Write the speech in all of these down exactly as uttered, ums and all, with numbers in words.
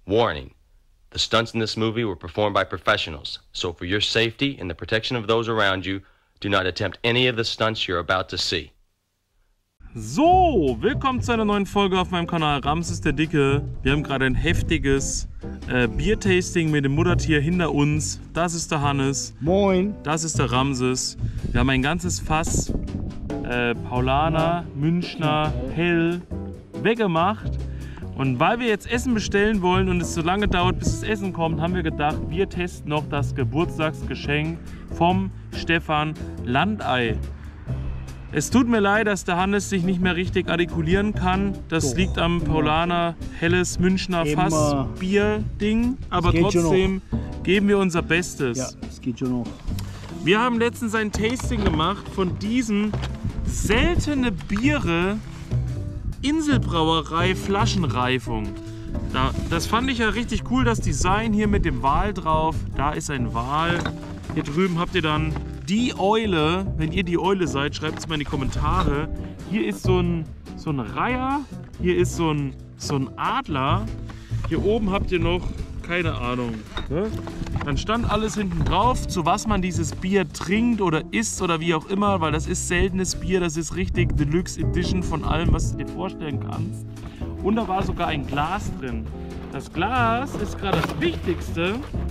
Warning. The stunts in this movie were performed by professionals, so for your safety and the protection of those around you, do not attempt any of the stunts you're about to see. So, willkommen zu einer neuen Folge auf meinem Kanal Ramses der Dicke. Wir haben gerade ein heftiges äh, Biertasting mit dem Muttertier hinter uns. Das ist der Hannes. Moin. Das ist der Ramses. Wir haben ein ganzes Fass äh, Paulaner, Münchner, Hell weggemacht. Und weil wir jetzt Essen bestellen wollen und es so lange dauert, bis das Essen kommt, haben wir gedacht, wir testen noch das Geburtstagsgeschenk vom Stefan Landei. Es tut mir leid, dass der Hannes sich nicht mehr richtig artikulieren kann. Das Doch, liegt am Paulaner Helles Münchner Fass Bier-Ding. Aber trotzdem geben wir unser Bestes. Ja, es geht schon noch. Wir haben letztens ein Tasting gemacht von diesem seltene Biere Inselbrauerei Flaschenreifung. Da, das fand ich ja richtig cool, das Design hier mit dem Wal drauf. Da ist ein Wal. Hier drüben habt ihr dann die Eule. Wenn ihr die Eule seid, schreibt es mal in die Kommentare. Hier ist so ein, so ein Reiher. Hier ist so ein, so ein Adler. Hier oben habt ihr noch, keine Ahnung. Ne? Dann stand alles hinten drauf, zu was man dieses Bier trinkt oder isst oder wie auch immer, weil das ist seltenes Bier, das ist richtig Deluxe Edition von allem, was du dir vorstellen kannst. Und da war sogar ein Glas drin. Das Glas ist gerade das Wichtigste,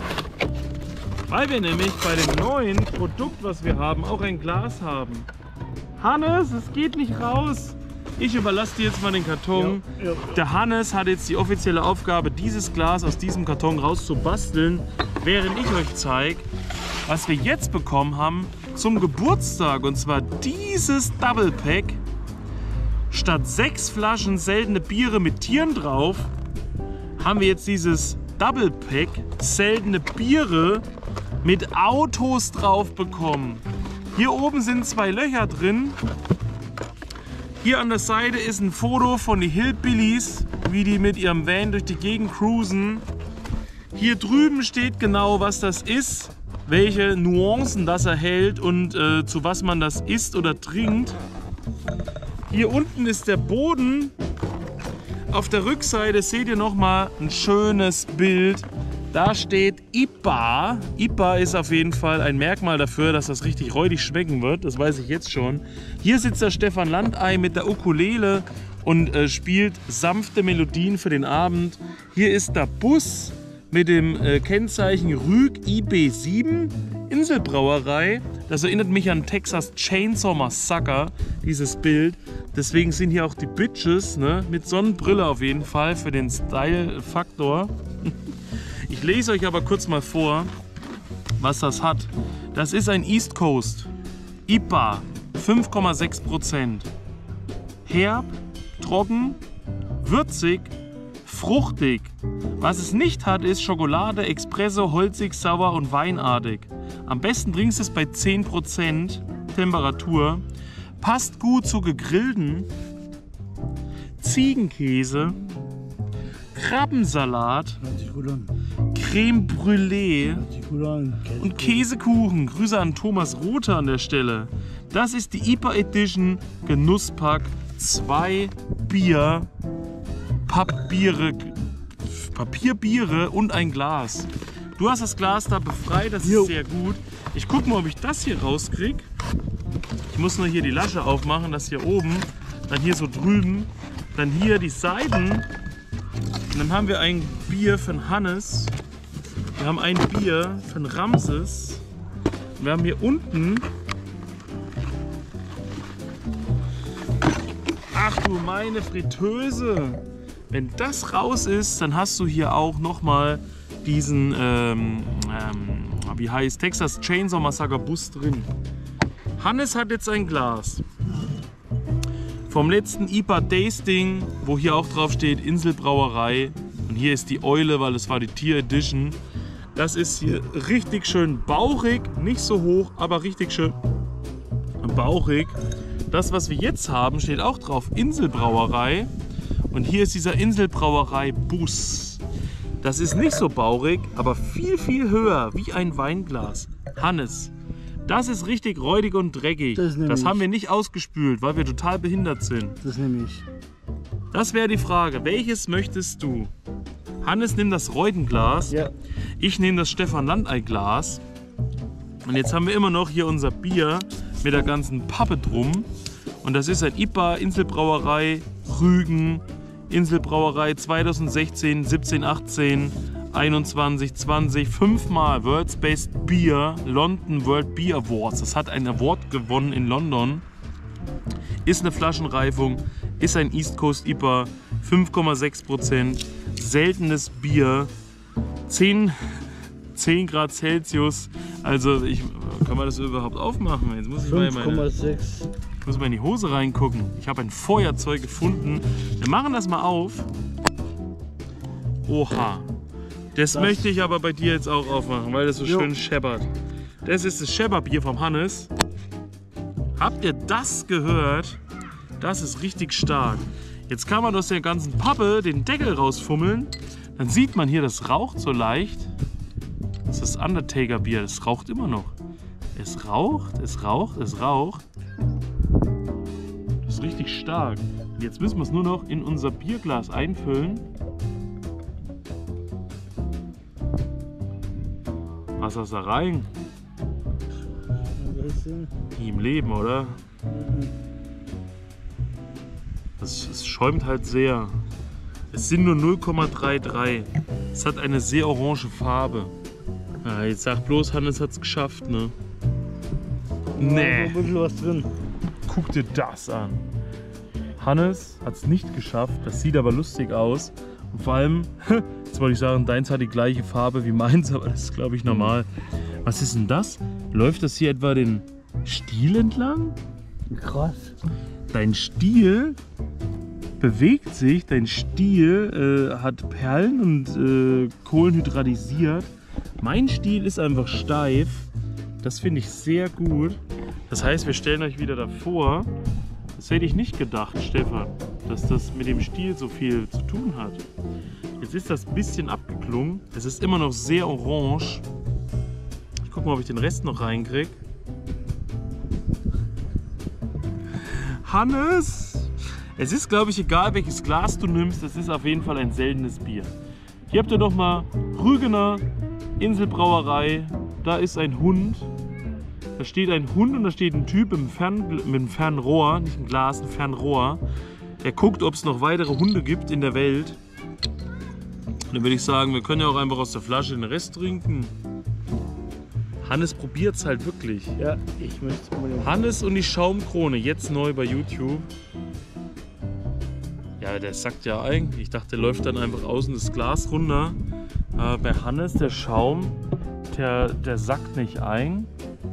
weil wir nämlich bei dem neuen Produkt, was wir haben, auch ein Glas haben. Hannes, es geht nicht raus. Ich überlasse dir jetzt mal den Karton. Ja, ja, ja. Der Hannes hat jetzt die offizielle Aufgabe, dieses Glas aus diesem Karton rauszubasteln, während ich euch zeige, was wir jetzt bekommen haben zum Geburtstag. Und zwar dieses Double Pack. Statt sechs Flaschen seltene Biere mit Tieren drauf, haben wir jetzt dieses Double Pack seltene Biere mit Autos drauf bekommen. Hier oben sind zwei Löcher drin. Hier an der Seite ist ein Foto von den Hillbillies, wie die mit ihrem Van durch die Gegend cruisen. Hier drüben steht genau, was das ist, welche Nuancen das erhält und äh, zu was man das isst oder trinkt. Hier unten ist der Boden. Auf der Rückseite seht ihr nochmal ein schönes Bild. Da steht I P A. I P A ist auf jeden Fall ein Merkmal dafür, dass das richtig räudig schmecken wird. Das weiß ich jetzt schon. Hier sitzt der Stefan Landei mit der Ukulele und äh, spielt sanfte Melodien für den Abend. Hier ist der Bus mit dem äh, Kennzeichen Rüg I B sieben, Inselbrauerei. Das erinnert mich an Texas Chainsaw Massacre, dieses Bild. Deswegen sind hier auch die Bitches, ne? Mit Sonnenbrille auf jeden Fall für den Style-Faktor. Ich lese euch aber kurz mal vor, was das hat. Das ist ein East Coast I P A, fünf Komma sechs Prozent. Herb, trocken, würzig, fruchtig. Was es nicht hat, ist Schokolade, Espresso, holzig, sauer und weinartig. Am besten trinkst du es bei zehn Prozent Temperatur. Passt gut zu gegrillten Ziegenkäse, Krabbensalat, Creme Brûlée und Käsekuchen. Grüße an Thomas Rother an der Stelle. Das ist die I P A Edition Genusspack. Zwei Bier, Papiere, Papierbiere und ein Glas. Du hast das Glas da befreit, das ist sehr gut. Ich gucke mal, ob ich das hier rauskriege. Ich muss nur hier die Lasche aufmachen, das hier oben, dann hier so drüben, dann hier die Seiten. Und dann haben wir ein Bier für den Hannes. Wir haben ein Bier für den Ramses. Wir haben hier unten. Ach du meine Fritteuse. Wenn das raus ist, dann hast du hier auch nochmal diesen, ähm, ähm, wie heißt, Texas Chainsaw Massacre Bus drin. Hannes hat jetzt ein Glas vom letzten I P A Tasting, wo hier auch drauf steht Inselbrauerei. Und hier ist die Eule, weil es war die Tier Edition. Das ist hier richtig schön bauchig, nicht so hoch, aber richtig schön bauchig. Das, was wir jetzt haben, steht auch drauf Inselbrauerei. Und hier ist dieser Inselbrauerei Bus. Das ist nicht so bauchig, aber viel, viel höher, wie ein Weinglas. Hannes, das ist richtig räudig und dreckig. Das, das haben wir nicht ausgespült, weil wir total behindert sind. Das nehme ich. Das wäre die Frage, welches möchtest du? Hannes nimmt das Reutenglas. Ja. Ich nehme das Stefan Landei-Glas. Und jetzt haben wir immer noch hier unser Bier mit der ganzen Pappe drum. Und das ist ein I P A, Inselbrauerei, Rügen, Inselbrauerei zweitausendsechzehn, siebzehn, achtzehn, einundzwanzig, zwanzig, fünfmal World's Best Beer, London World Beer Awards. Das hat einen Award gewonnen in London. Ist eine Flaschenreifung, ist ein East Coast I P A, fünf Komma sechs Prozent, seltenes Bier, zehn, zehn Grad Celsius. Also ich, kann man das überhaupt aufmachen? Jetzt muss ich mal in fünf Komma meine, sechs. muss mal in die Hose reingucken. Ich habe ein Feuerzeug gefunden. Wir machen das mal auf. Oha. Das, das möchte ich aber bei dir jetzt auch aufmachen, weil das so jo. schön scheppert. Das ist das Schepperbier vom Hannes. Habt ihr das gehört? Das ist richtig stark. Jetzt kann man aus der ganzen Pappe den Deckel rausfummeln. Dann sieht man hier, das raucht so leicht. Das ist das Undertaker-Bier, das raucht immer noch. Es raucht, es raucht, es raucht. Das ist richtig stark. Und jetzt müssen wir es nur noch in unser Bierglas einfüllen. Was ist da rein? Nie im Leben, oder? Das, es schäumt halt sehr. Es sind nur null Komma dreiunddreißig. Es hat eine sehr orange Farbe. Ja, jetzt sag bloß, Hannes hat es geschafft, ne? Nee. Da ist was drin. Guck dir das an. Hannes hat es nicht geschafft. Das sieht aber lustig aus. Und vor allem, jetzt wollte ich sagen, deins hat die gleiche Farbe wie meins, aber das ist, glaube ich, normal. Was ist denn das? Läuft das hier etwa den Stiel entlang? Krass. Dein Stiel bewegt sich, dein Stiel äh, hat Perlen und äh, kohlenhydratisiert. Mein Stiel ist einfach steif. Das finde ich sehr gut. Das heißt, wir stellen euch wieder davor. Das hätte ich nicht gedacht, Stefan, dass das mit dem Stiel so viel zu tun hat. Jetzt ist das ein bisschen abgeklungen. Es ist immer noch sehr orange. Ich gucke mal, ob ich den Rest noch reinkriege. Hannes! Es ist, glaube ich, egal, welches Glas du nimmst. Es ist auf jeden Fall ein seltenes Bier. Hier habt ihr noch mal Rügener Inselbrauerei. Da ist ein Hund. Da steht ein Hund und da steht ein Typ mit einem, Fern, mit einem Fernrohr, nicht ein Glas, ein Fernrohr. Der guckt, ob es noch weitere Hunde gibt in der Welt. Und dann würde ich sagen, wir können ja auch einfach aus der Flasche den Rest trinken. Hannes probiert es halt wirklich. Ja, ich möchte es unbedingt. Hannes und die Schaumkrone, jetzt neu bei YouTube. Ja, der sagt ja eigentlich, ich dachte, der läuft dann einfach außen das Glas runter. Äh, bei Hannes, der Schaum, der, der sackt nicht ein.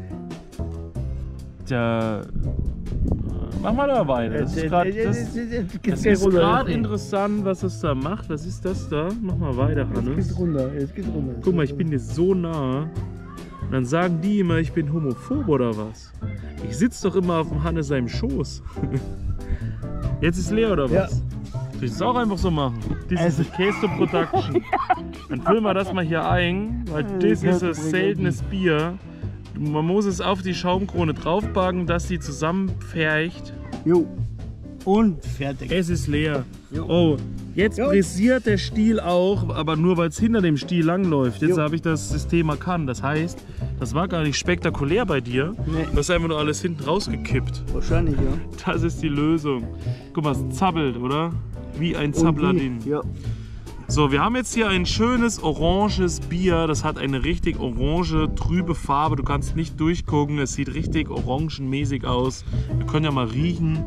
Der... Mach mal da weiter. Das ist gerade interessant, was es da macht. Was ist das da? Mach mal weiter, Hannes. Es geht runter, es geht runter. Guck mal, ich bin jetzt so nah. Und dann sagen die immer, ich bin homophob oder was? Ich sitze doch immer auf dem Hannes seinem Schoß. Jetzt ist leer oder was? Ja. Soll ich das auch einfach so machen? Das ist Kesto Production. Dann füllen wir das mal hier ein, weil das ist ein seltenes Bier. Man muss es auf die Schaumkrone draufpacken, dass sie zusammenpfercht. Jo. Und fertig. Es ist leer. Jo. Oh, jetzt Jo. pressiert der Stiel auch, aber nur weil es hinter dem Stiel langläuft. Jetzt Jo. habe ich das System erkannt. Das heißt, das war gar nicht spektakulär bei dir. Nee. Du hast einfach nur alles hinten rausgekippt. Wahrscheinlich, ja. Das ist die Lösung. Guck mal, es zappelt, oder? Wie ein Und Zappladin. wie? Ja. So, wir haben jetzt hier ein schönes oranges Bier. Das hat eine richtig orange, trübe Farbe. Du kannst nicht durchgucken. Es sieht richtig orangenmäßig aus. Wir können ja mal riechen.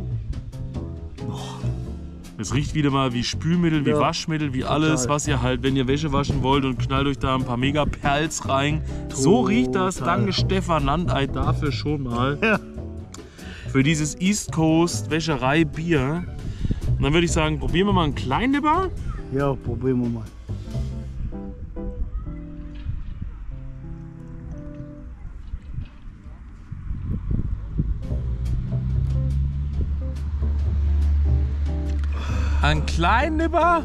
Es riecht wieder mal wie Spülmittel, wie Ja, Waschmittel, wie alles, total. was ihr halt, wenn ihr Wäsche waschen wollt, und knallt euch da ein paar Mega-Perls rein. So riecht das. Total. Danke Stefan Landei dafür schon mal. Ja. Für dieses East Coast Wäscherei Bier. Und dann würde ich sagen, probieren wir mal einen Kleindipper. Ja, probieren wir mal. Ein Kleindipper?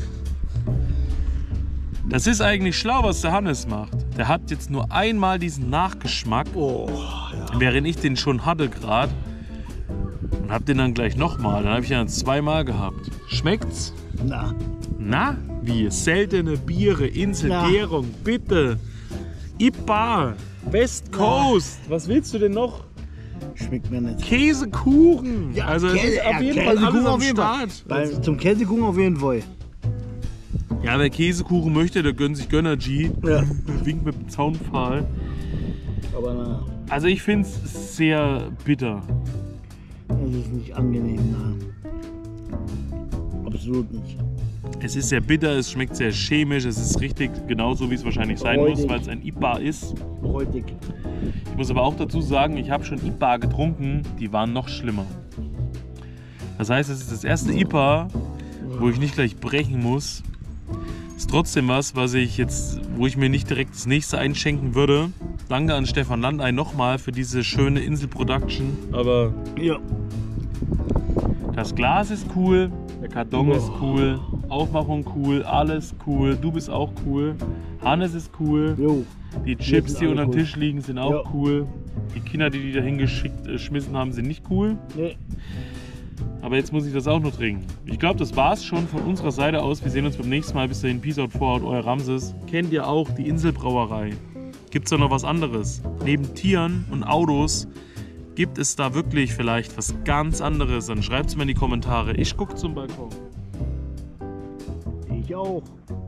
Das ist eigentlich schlau, was der Hannes macht. Der hat jetzt nur einmal diesen Nachgeschmack, Oh, ja. während ich den schon hatte gerade. Und hab den dann gleich nochmal. Dann habe ich ihn dann zweimal gehabt. Schmeckt's? Na, Na? Wie? Seltene Biere, Inselgärung, bitte. I P A, West Coast. Was willst du denn noch? Schmeckt mir nicht. Käsekuchen. Ja, also es Käse- ist auf ja, jeden Fall alles Käsekuchen am auf jeden Fall. Start. Bei, zum Käsekuchen auf jeden Fall. Ja, wer Käsekuchen möchte, der gönnt sich Gönnergy. Ja. Winkt mit dem Zaunpfahl. Aber na, Also ich finde es sehr bitter. es ist nicht angenehm. Na. Absolut nicht. Es ist sehr bitter, es schmeckt sehr chemisch, es ist richtig genauso, wie es wahrscheinlich sein Räudig. muss, weil es ein I P A ist. Räudig. Ich muss aber auch dazu sagen, ich habe schon I P A getrunken, die waren noch schlimmer. Das heißt, es ist das erste I P A, wo ich nicht gleich brechen muss. Ist trotzdem was, was ich jetzt, wo ich mir nicht direkt das nächste einschenken würde. Danke an Stefan Landei nochmal für diese schöne Insel-Production. Aber Ja. das Glas ist cool, der Karton ist cool, Aufmachung cool, alles cool, du bist auch cool, Hannes ist cool, Jo. die Chips, sind die alle unter dem cool. Tisch liegen, sind auch Ja. cool. Die Kinder, die die da hingeschickt, äh, geschmissen haben, sind nicht cool. Nee. Aber jetzt muss ich das auch noch trinken. Ich glaube, das war's schon von unserer Seite aus. Wir sehen uns beim nächsten Mal. Bis dahin, Peace out, Vorhaut, euer Ramses. Kennt ihr auch die Inselbrauerei? Gibt's da noch was anderes? Neben Tieren und Autos gibt es da wirklich vielleicht was ganz anderes? Dann schreibt's mir in die Kommentare. Ich guck zum Balkon. Ich auch.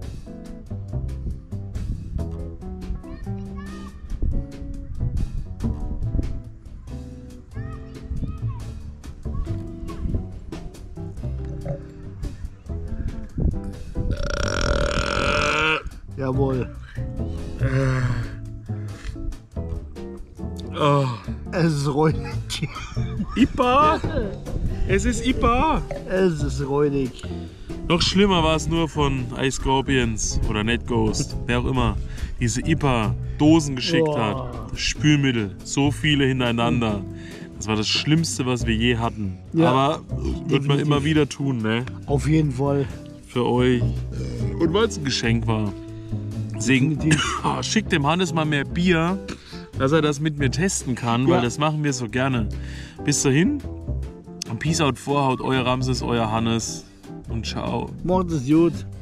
Jawohl. Oh. Es ist räudig. I P A! Es ist I P A! Es ist räudig. Noch schlimmer war es nur von Ice Scorpions oder Net Ghost, wer auch immer, diese I P A-Dosen geschickt Boah. hat. Das Spülmittel, so viele hintereinander. Das war das Schlimmste, was wir je hatten. Ja, Aber wird man definitiv. immer wieder tun, ne? Auf jeden Fall. Für euch. Und weil es ein Geschenk war. Deswegen Definitiv. oh, schickt dem Hannes mal mehr Bier, dass er das mit mir testen kann, weil Ja. das machen wir so gerne. Bis dahin, Peace out, Vorhaut, euer Ramses, euer Hannes und ciao. Macht es gut.